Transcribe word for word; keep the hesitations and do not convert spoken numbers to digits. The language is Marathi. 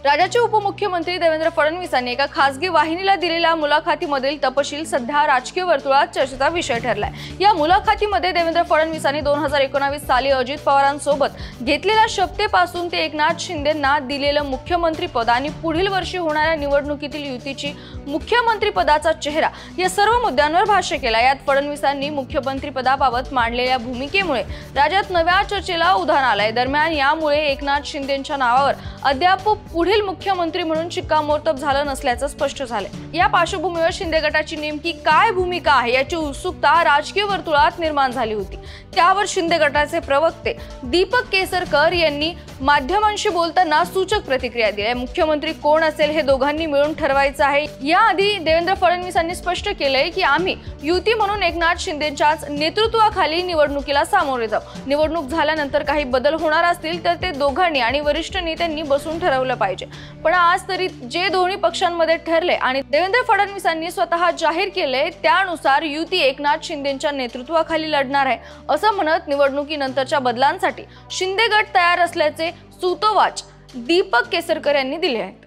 राज्याचे उपमुख्यमंत्री देवेंद्र फडणवीस यांनी एका खासगी वाहिनीला दिलेल्या मुलाखतीमधील तपशील सध्या राजकीय वर्तुळात चर्चेचा विषय ठरलाय। या मुलाखतीमध्ये देवेंद्र फडणवीसांनी दोन हजार एकोणवीस साली अजित पवारांसोबत घेतलेल्या शपथेपासून ते एकनाथ शिंदेंना दिलेलं मुख्यमंत्री पद आणि पुढील वर्षी होणाऱ्या निवडणुकीतील युतीची मुख्यमंत्री पदाचा चेहरा या सर्व मुद्द्यांवर भाष्य केलं। यात फडणवीसांनी मुख्यमंत्री पदाबाबत मांडलेल्या भूमिकेमुळे राज्यात नव्या चर्चेला उधाण आलंय। दरम्यान यामुळे एकनाथ शिंदेंच्या नावावर अद्याप पुढील मुख्यमंत्री म्हणून शिक्कामोर्तब झालं नसल्याचं स्पष्ट झालंय। या पार्श्वभूमीवर शिंदे गटाची नेमकी काय भूमिका आहे याची उत्सुकता राजकीय वर्तुळात निर्माण झाली होती। त्यावर शिंदे गटाचे प्रवक्ते दीपक केसरकर यांनी माध्यमांशी बोलताना सूचक प्रतिक्रिया दिली। मुख्यमंत्री कोण असेल हे दोघांनी मिळून ठरवायचं आहे। याआधी देवेंद्र फडणवीसांनी स्पष्ट केलंय की आम्ही युती म्हणून एकनाथ शिंदेंच्याच नेतृत्वाखाली निवडणुकीला सामोरे जाऊ। निवडणूक झाल्यानंतर काही बदल होणार असतील तर ते दोघांनी आणि वरिष्ठ नेत्यांनी बसून ठरवलं पाहिजे। पण आज तरी जे दोन्ही पक्षांमध्ये ठरले आणि देवेंद्र फडणवीसांनी स्वतः जाहीर केले त्यानुसार युती एकनाथ शिंदेंच्या नेतृत्वाखाली लढणार आहे असं म्हणत निवडणुकीनंतरच्या बदलांसाठी शिंदे गट तयार असल्याचे सूतोवाच दीपक केसरकर यांनी दिले आहे।